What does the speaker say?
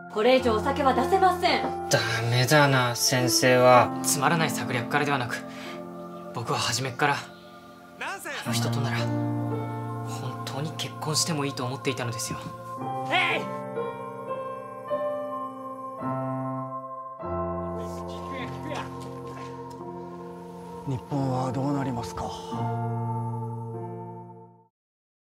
これ以上お酒は出せません。 ダメだな、先生は。 つまらない策略からではなく、僕は初めっからあの人となら本当に結婚してもいいと思っていたのですよ。 日本はどうなりますか。